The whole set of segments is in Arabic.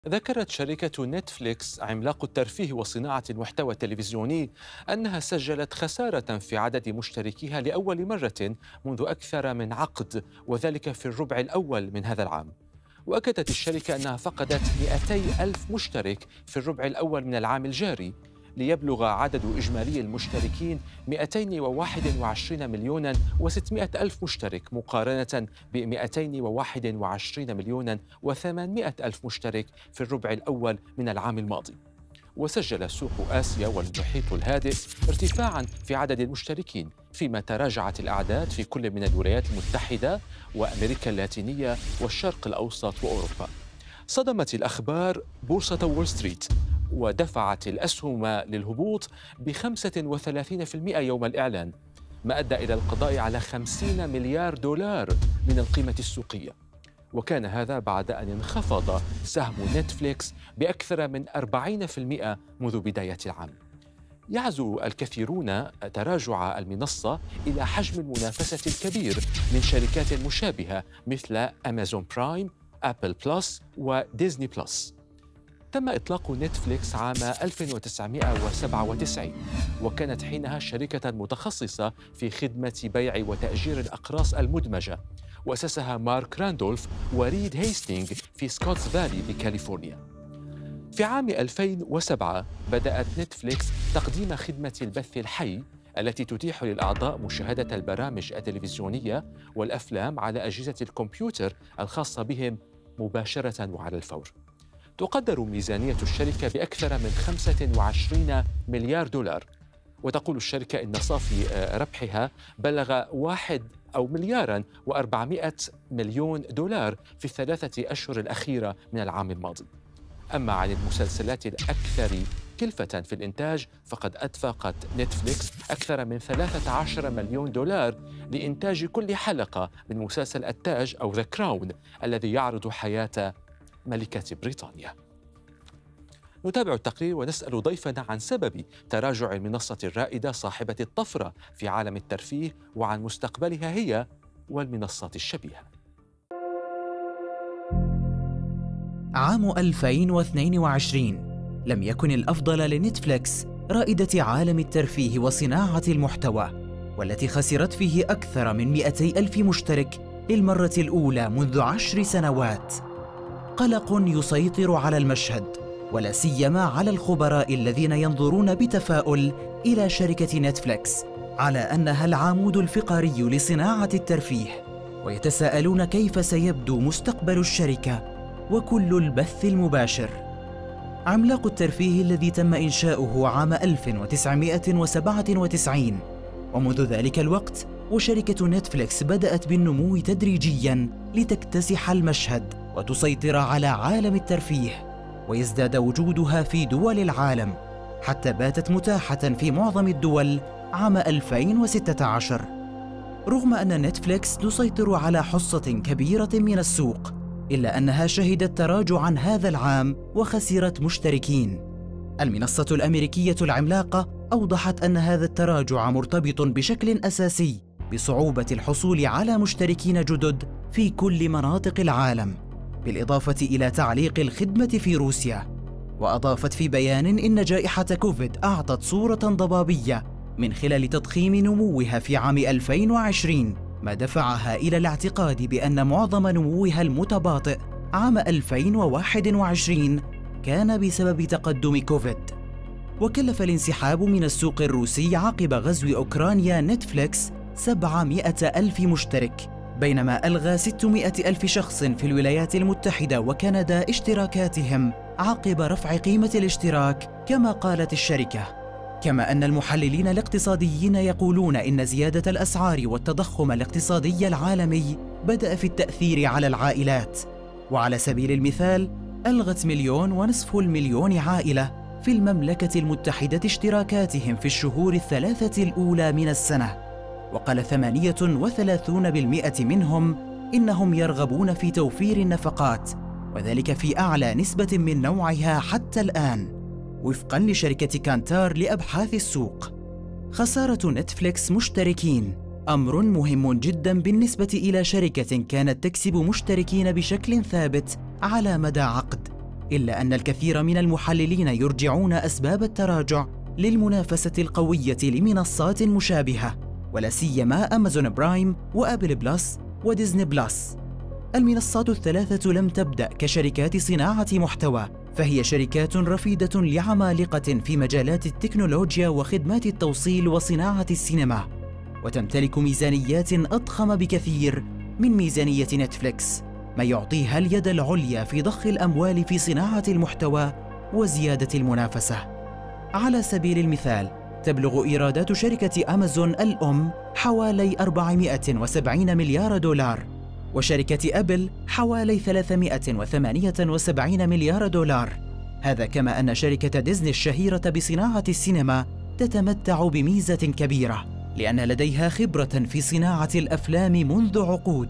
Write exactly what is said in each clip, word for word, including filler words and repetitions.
ذكرت شركة نتفليكس عملاق الترفيه وصناعة المحتوى التلفزيوني أنها سجلت خسارة في عدد مشتركيها لأول مرة منذ أكثر من عقد، وذلك في الربع الأول من هذا العام. وأكدت الشركة أنها فقدت مئتي ألف مشترك في الربع الأول من العام الجاري، ليبلغ عدد إجمالي المشتركين مئتين وواحد وعشرين مليوناً وستمائة ألف مشترك، مقارنة ب مئتين وواحد وعشرين مليوناً وثمانمائة ألف مشترك في الربع الأول من العام الماضي. وسجل سوق آسيا والمحيط الهادئ ارتفاعاً في عدد المشتركين، فيما تراجعت الأعداد في كل من الولايات المتحدة وأمريكا اللاتينية والشرق الأوسط وأوروبا. صدمت الأخبار بورصة وول ستريت، ودفعت الأسهم للهبوط بخمسة وثلاثين بالمئة يوم الإعلان، ما أدى إلى القضاء على خمسين مليار دولار من القيمة السوقية. وكان هذا بعد أن انخفض سهم نتفليكس بأكثر من أربعين بالمئة منذ بداية العام. يعزو الكثيرون تراجع المنصة إلى حجم المنافسة الكبير من شركات مشابهة مثل أمازون برايم، أبل بلس وديزني بلس. تم إطلاق نتفليكس عام ألف وتسعمائة وسبعة وتسعين، وكانت حينها شركة متخصصة في خدمة بيع وتأجير الأقراص المدمجة، وأسسها مارك راندولف وريد هيستينغ في سكوتس فالي بكاليفورنيا. في عام ألفين وسبعة بدأت نتفليكس تقديم خدمة البث الحي التي تتيح للأعضاء مشاهدة البرامج التلفزيونية والأفلام على أجهزة الكمبيوتر الخاصة بهم مباشرة وعلى الفور. تقدر ميزانية الشركة بأكثر من خمسة وعشرين مليار دولار، وتقول الشركة إن صافي ربحها بلغ واحد أو ملياراً وأربعمائة مليون دولار في الثلاثة أشهر الأخيرة من العام الماضي. أما عن المسلسلات الأكثر كلفة في الإنتاج، فقد أنفقت نتفليكس أكثر من ثلاثة عشر مليون دولار لإنتاج كل حلقة من مسلسل التاج أو ذا كراون الذي يعرض حياة ملكة بريطانيا. نتابع التقرير ونسأل ضيفنا عن سبب تراجع المنصة الرائدة صاحبة الطفرة في عالم الترفيه، وعن مستقبلها هي والمنصات الشبيهة. عام ألفين واثنين وعشرين لم يكن الأفضل لنتفليكس رائدة عالم الترفيه وصناعة المحتوى، والتي خسرت فيه أكثر من مئتي ألف مشترك للمرة الأولى منذ عشر سنوات. قلق يسيطر على المشهد، ولا سيما على الخبراء الذين ينظرون بتفاؤل إلى شركة نتفليكس على أنها العمود الفقري لصناعة الترفيه، ويتساءلون كيف سيبدو مستقبل الشركة وكل البث المباشر. عملاق الترفيه الذي تم إنشاؤه عام ألف وتسعمائة وسبعة وتسعين، ومنذ ذلك الوقت وشركة نتفليكس بدأت بالنمو تدريجياً لتكتسح المشهد وتسيطر على عالم الترفيه، ويزداد وجودها في دول العالم حتى باتت متاحة في معظم الدول عام ألفين وستة عشر. رغم أن نتفليكس تسيطر على حصة كبيرة من السوق، إلا أنها شهدت تراجعاً هذا العام وخسرت مشتركين. المنصة الأمريكية العملاقة أوضحت أن هذا التراجع مرتبط بشكل أساسي بصعوبة الحصول على مشتركين جدد في كل مناطق العالم، بالإضافة إلى تعليق الخدمة في روسيا. وأضافت في بيان إن جائحة كوفيد أعطت صورة ضبابية من خلال تضخيم نموها في عام ألفين وعشرين، ما دفعها إلى الاعتقاد بأن معظم نموها المتباطئ عام ألفين وواحد وعشرين كان بسبب تقدم كوفيد. وكلف الانسحاب من السوق الروسي عقب غزو أوكرانيا نتفليكس سبعمائة ألف مشترك، بينما ألغى ستمائة ألف شخص في الولايات المتحدة وكندا اشتراكاتهم عقب رفع قيمة الاشتراك كما قالت الشركة. كما أن المحللين الاقتصاديين يقولون إن زيادة الأسعار والتضخم الاقتصادي العالمي بدأ في التأثير على العائلات. وعلى سبيل المثال، ألغت مليون ونصف المليون عائلة في المملكة المتحدة اشتراكاتهم في الشهور الثلاثة الأولى من السنة، وقال ثمانية وثلاثون بالمئة منهم إنهم يرغبون في توفير النفقات، وذلك في أعلى نسبة من نوعها حتى الآن، وفقاً لشركة كانتار لأبحاث السوق. خسارة نتفليكس مشتركين أمر مهم جداً بالنسبة إلى شركة كانت تكسب مشتركين بشكل ثابت على مدى عقد، إلا أن الكثير من المحللين يرجعون أسباب التراجع للمنافسة القوية لمنصات مشابهة، ولا سيما أمازون برايم وأبل بلس وديزني بلس. المنصات الثلاثة لم تبدأ كشركات صناعة محتوى، فهي شركات رفيدة لعمالقة في مجالات التكنولوجيا وخدمات التوصيل وصناعة السينما، وتمتلك ميزانيات أضخم بكثير من ميزانية نتفليكس، ما يعطيها اليد العليا في ضخ الأموال في صناعة المحتوى وزيادة المنافسة. على سبيل المثال، تبلغ إيرادات شركة أمازون الأم حوالي أربعمائة وسبعين مليار دولار، وشركة أبل حوالي ثلاثمائة وثمانية وسبعين مليار دولار. هذا كما أن شركة ديزني الشهيرة بصناعة السينما تتمتع بميزة كبيرة، لأن لديها خبرة في صناعة الأفلام منذ عقود.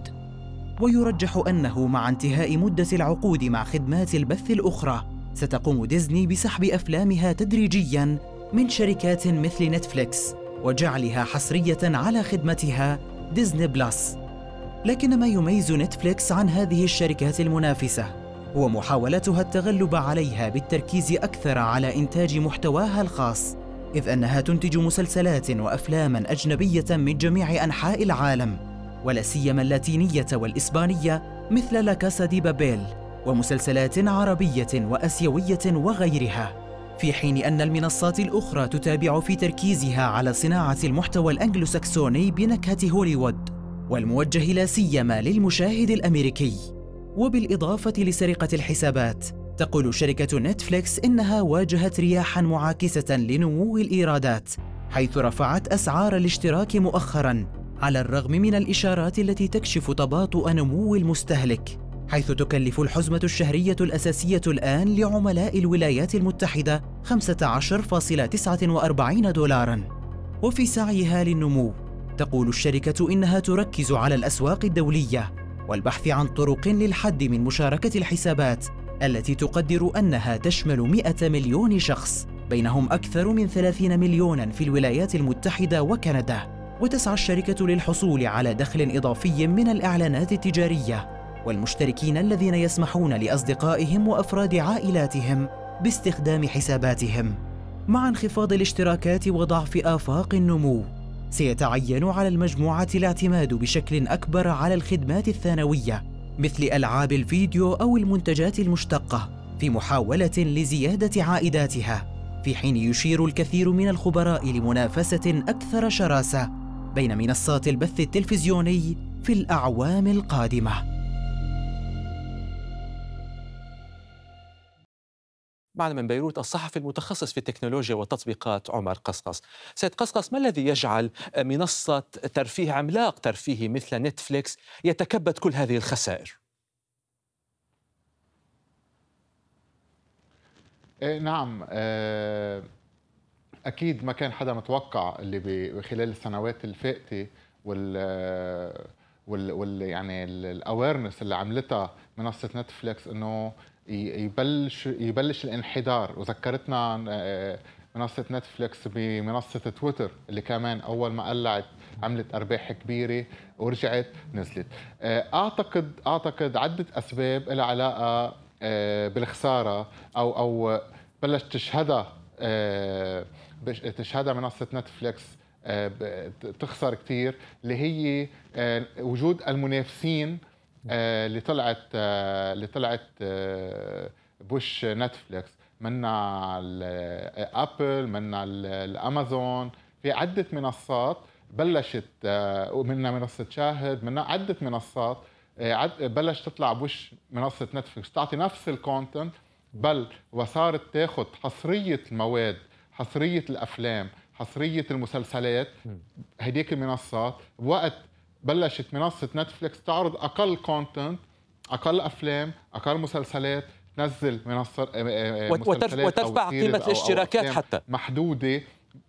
ويرجح أنه مع انتهاء مدة العقود مع خدمات البث الأخرى، ستقوم ديزني بسحب أفلامها تدريجياً من شركات مثل نتفليكس وجعلها حصرية على خدمتها ديزني بلس. لكن ما يميز نتفليكس عن هذه الشركات المنافسة هو محاولتها التغلب عليها بالتركيز أكثر على إنتاج محتواها الخاص، إذ أنها تنتج مسلسلات وأفلاما أجنبية من جميع أنحاء العالم، ولا سيما اللاتينية والإسبانية مثل لا كاسا دي بابيل، ومسلسلات عربية وأسيوية وغيرها، في حين أن المنصات الأخرى تتابع في تركيزها على صناعة المحتوى الأنجلوساكسوني بنكهة هوليوود والموجه لا سيما للمشاهد الأمريكي. وبالإضافة لسرقة الحسابات، تقول شركة نتفليكس إنها واجهت رياحاً معاكسة لنمو الإيرادات، حيث رفعت أسعار الاشتراك مؤخراً على الرغم من الإشارات التي تكشف تباطؤ نمو المستهلك، حيث تكلف الحزمة الشهرية الأساسية الآن لعملاء الولايات المتحدة خمسة عشر فاصلة تسعة وأربعين دولاراً. وفي سعيها للنمو، تقول الشركة إنها تركز على الأسواق الدولية والبحث عن طرق للحد من مشاركة الحسابات التي تقدر أنها تشمل مئة مليون شخص، بينهم أكثر من ثلاثين مليوناً في الولايات المتحدة وكندا. وتسعى الشركة للحصول على دخل إضافي من الإعلانات التجارية والمشتركين الذين يسمحون لأصدقائهم وأفراد عائلاتهم باستخدام حساباتهم. مع انخفاض الاشتراكات وضعف آفاق النمو، سيتعين على المجموعة الاعتماد بشكل أكبر على الخدمات الثانوية مثل ألعاب الفيديو أو المنتجات المشتقة في محاولة لزيادة عائداتها، في حين يشير الكثير من الخبراء لمنافسة أكثر شراسة بين منصات البث التلفزيوني في الأعوام القادمة. معنا من بيروت الصحفي المتخصص في التكنولوجيا والتطبيقات عمر قصقص. سيد قصقص، ما الذي يجعل منصة ترفيه عملاق ترفيهي مثل نتفليكس يتكبد كل هذه الخسائر؟ إيه نعم، أكيد ما كان حدا متوقع اللي بخلال السنوات الفائتة وال وال, وال يعني الأويرنس اللي عملتها منصة نتفليكس إنه يبلش يبلش الانحدار. وذكرتنا منصة نتفليكس بمنصة تويتر اللي كمان أول ما قلعت عملت أرباح كبيرة ورجعت نزلت. أعتقد أعتقد عدة أسباب لها علاقة بالخسارة أو أو بلش تشهدها تشهدها منصة نتفليكس تخسر كتير، اللي هي وجود المنافسين اللي طلعت اللي طلعت بوش نتفليكس، منا الابل، منا الامازون، في عده منصات بلشت، ومنها منصه شاهد، منها عده منصات بلش تطلع بوش منصه نتفليكس تعطي نفس الكونتنت، بل وصارت تاخذ حصريه المواد، حصريه الافلام، حصريه المسلسلات. هديك المنصات بوقت بلشت منصة نتفليكس تعرض أقل كونتنت، أقل أفلام، أقل مسلسلات، تنزل منصة مسلسلات وترفع قيمة الاشتراكات حتى محدودة.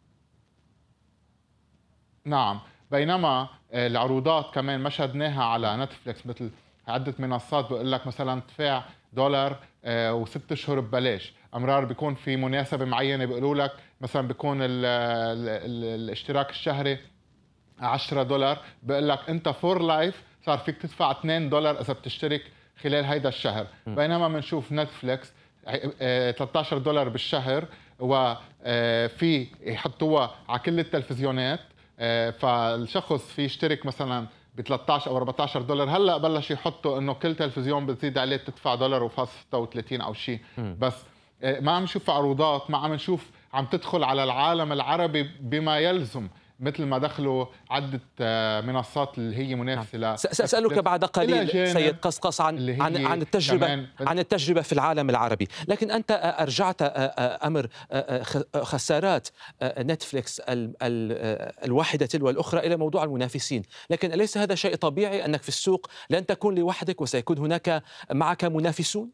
نعم، بينما العروضات كمان ما شدناها على نتفليكس مثل عدة منصات بقول لك مثلا تدفع دولار وست اشهر ببلاش، امرار بيكون في مناسبة معينة بيقولوا لك مثلا بيكون ال ال ال الاشتراك الشهري عشرة دولار، بقول لك انت فور لايف صار فيك تدفع اثنين دولار اذا بتشترك خلال هيدا الشهر. م. بينما بنشوف نتفليكس ثلاثة عشر دولار بالشهر، وفي يحطوها على كل التلفزيونات. فالشخص في يشترك مثلا ب ثلاثة عشر او أربعة عشر دولار، هلا بلش يحطوا انه كل تلفزيون بتزيد عليه تدفع دولار وفاص ستة وثلاثين او شيء. بس ما عم نشوف عروضات، ما عم نشوف عم تدخل على العالم العربي بما يلزم، مثل ما دخلوا عدة منصات اللي هي منافسة. لا سأسألك بعد قليل سيد قصقص عن عن عن التجربة عن التجربة في العالم العربي، لكن أنت أرجعت أمر خسارات نتفليكس الواحدة تلو الأخرى إلى موضوع المنافسين، لكن أليس هذا شيء طبيعي أنك في السوق لن تكون لوحدك وسيكون هناك معك منافسون؟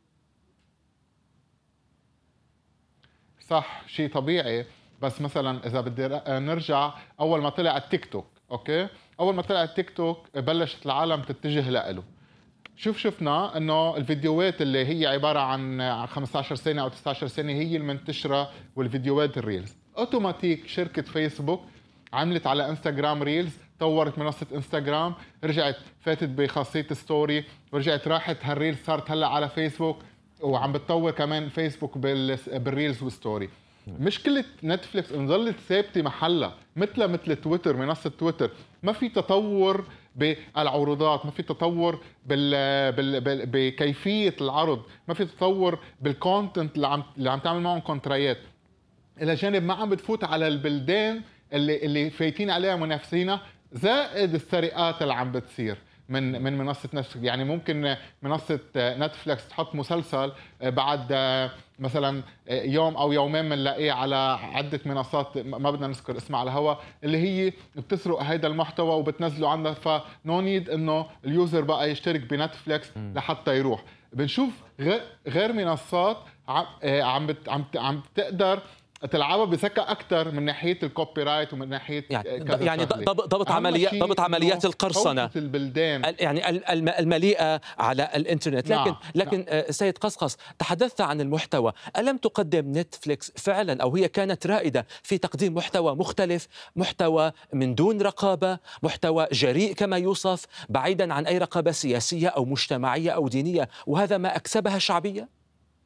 صح، شيء طبيعي. بس مثلا اذا بدي نرجع اول ما طلع التيك توك، اوكي، اول ما طلع التيك توك بلشت العالم تتجه له. شوف شفنا انه الفيديوهات اللي هي عباره عن خمسة عشر سنه او تسعة عشر سنه هي المنتشره، والفيديوهات الريلز اوتوماتيك شركه فيسبوك عملت على انستغرام ريلز، طورت منصه انستغرام، رجعت فاتت بخاصيه ستوري، ورجعت راحت هالريلز صارت هلا على فيسبوك، وعم بتطور كمان فيسبوك بالريلز والستوري. مشكلة نتفليكس إن ظلت ثابتة محلها مثل مثل تويتر، منصة تويتر ما في تطور بالعروضات، ما في تطور بال... بال... بال... بكيفية العرض، ما في تطور بالكونتنت اللي عم اللي عم تعمل معهم كونترايات، إلى جانب ما عم بتفوت على البلدان اللي اللي فايتين عليها منافسينا، زائد السرقات اللي عم بتصير من من منصه نتفليكس. يعني ممكن منصه نتفليكس تحط مسلسل بعد مثلا يوم او يومين بنلاقيه على عده منصات ما بدنا نذكر اسمها على الهواء، اللي هي بتسرق هيدا المحتوى وبتنزله عندها، فنو نيد انه اليوزر بقى يشترك بنتفليكس لحتى يروح. بنشوف غير منصات عم عم عم تقدر تلعبها بذكاء اكثر من ناحيه الكوبي رايت ومن ناحيه يعني يعني ضبط ضبط عمليات ضبط عمليات القرصنه البلدان يعني المليئه على الانترنت. لكن نعم. لكن نعم. سيد قصقص، تحدثت عن المحتوى، الم تقدم نتفليكس فعلا او هي كانت رائده في تقديم محتوى مختلف، محتوى من دون رقابه، محتوى جريء كما يوصف، بعيدا عن اي رقابه سياسيه او مجتمعيه او دينيه، وهذا ما اكسبها شعبيه؟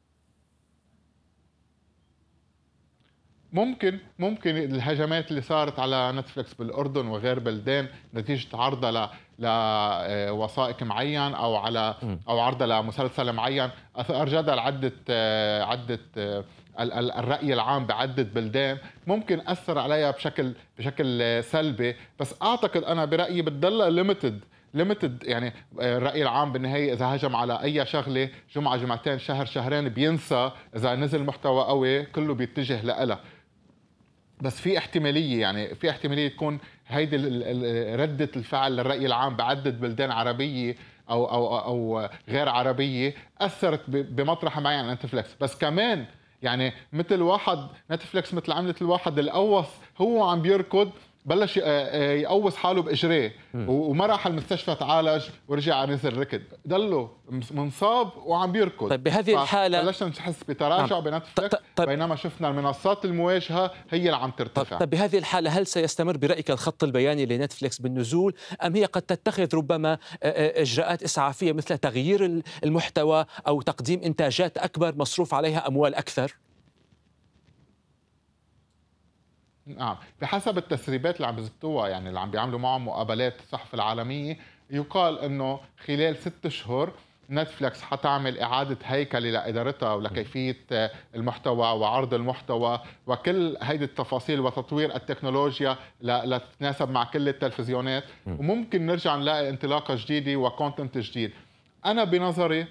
ممكن ممكن الهجمات اللي صارت على نتفليكس بالاردن وغير بلدان نتيجه عرضها لوثائق معين او على او عرضها لمسلسل معين ارجدها لعده عده الراي العام بعده بلدان، ممكن اثر عليها بشكل بشكل سلبي. بس اعتقد انا برايي بتضلها ليميتد ليميتد يعني الرأي العام بالنهاية إذا هجم على أي شغلة جمعة جمعتين شهر شهرين بينسى، إذا نزل محتوى قوي كله بيتجه لها. بس في احتمالية يعني في احتمالية تكون هيدي ردة الفعل للرأي العام بعدة بلدان عربية أو أو أو غير عربية أثرت بمطرح معين على نتفليكس. بس كمان يعني مثل واحد نتفليكس مثل عملت الواحد القوص هو عم بيركض بلش يقوص حاله باجريه وما راح المستشفى تعالج ورجع نزل ركض، ضله منصاب وعم بيركض. طيب بهذه الحاله بلشنا نحس بتراجع بنتفليكس، طيب بينما شفنا المنصات المواجهه هي اللي عم ترتفع. طيب بهذه الحاله هل سيستمر برايك الخط البياني لنتفليكس بالنزول، ام هي قد تتخذ ربما اجراءات اسعافيه مثل تغيير المحتوى او تقديم انتاجات اكبر مصروف عليها اموال اكثر؟ نعم، بحسب التسريبات اللي عم بيزبطوها يعني اللي عم بيعملوا معهم مقابلات الصحف العالمية، يقال انه خلال ست اشهر نتفليكس حتعمل إعادة هيكلة لإدارتها ولكيفية المحتوى وعرض المحتوى وكل هيدي التفاصيل وتطوير التكنولوجيا لتتناسب مع كل التلفزيونات، وممكن نرجع نلاقي انطلاقة جديدة وكونتنت جديد. أنا بنظري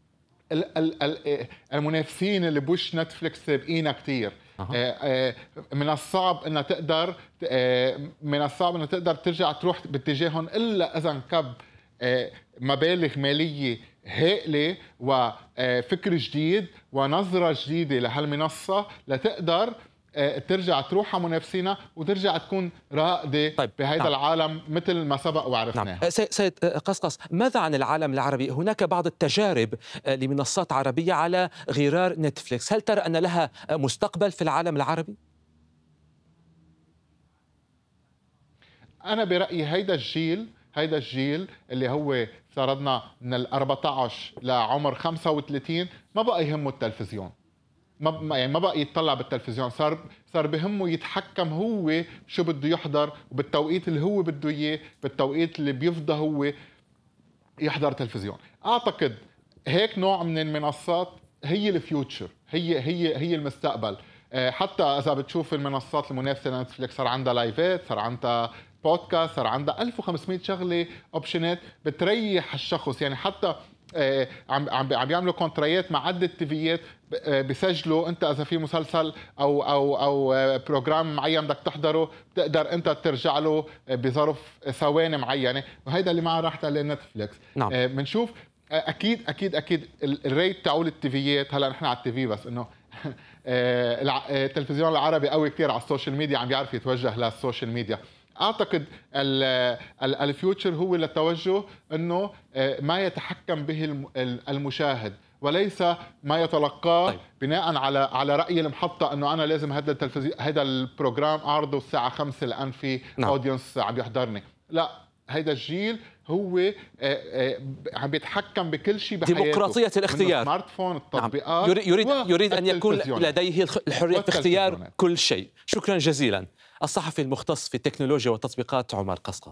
المنافسين اللي بوش نتفليكس سابقينا كتير. أه. من الصعب انها تقدر من الصعب انها تقدر ترجع تروح باتجاههم الا اذا انكب مبالغ ماليه هائله وفكر جديد ونظره جديده لهالمنصه لتقدر ترجع تروح على منافسينا وترجع تكون رائده. طيب. بهذا نعم. العالم مثل ما سبق وعرفناه. نعم. سيد قصقص، ماذا عن العالم العربي؟ هناك بعض التجارب لمنصات عربية على غرار نتفليكس، هل ترى أن لها مستقبل في العالم العربي؟ أنا برأيي هيدا الجيل هيدا الجيل اللي هو افترضنا من ال أربعة عشر لعمر خمسة وثلاثين ما بقى يهمه التلفزيون، ما يعني ما بقى يتطلع بالتلفزيون، صار صار بهمه يتحكم هو شو بده يحضر وبالتوقيت اللي هو بده اياه، بالتوقيت اللي بيفضى هو يحضر تلفزيون. اعتقد هيك نوع من المنصات هي الفيوتشر، هي هي هي المستقبل. حتى اذا بتشوف المنصات المنافسه لنتفليكس صار عندها لايفات، صار عندها بودكاست، صار عندها ألف وخمسمية شغله اوبشنات بتريح الشخص. يعني حتى عم عم بيعملوا كونتريات مع عده تيفيات، بيسجلوا انت اذا في مسلسل او او او بروجرام معين بدك تحضره بتقدر انت ترجع له بظرف ثواني معينه، وهيدا اللي معه راحت عليه نتفليكس. نعم. بنشوف اكيد اكيد اكيد الريت تاعول التيفيات، هلا نحن على التي في بس انه التلفزيون العربي قوي كثير على السوشيال ميديا، عم بيعرف يتوجه للسوشيال ميديا. اعتقد الفيوتشر هو للتوجه انه ما يتحكم به المشاهد وليس ما يتلقاه طيب. بناء على على راي المحطه انه انا لازم هذا التلفزيون هذا البروجرام اعرضه الساعه خمسة لان في نعم. اودينس عم يحضرني. لا، هيدا الجيل هو عم بيتحكم بكل شيء بحياته، ديمقراطية الاختيار، السمارت فون، التطبيقات. نعم. يريد يريد ان يكون لديه الحرية اختيار كل شيء. شكرا جزيلا. الصحفي المختص في التكنولوجيا والتطبيقات عمر قصقص.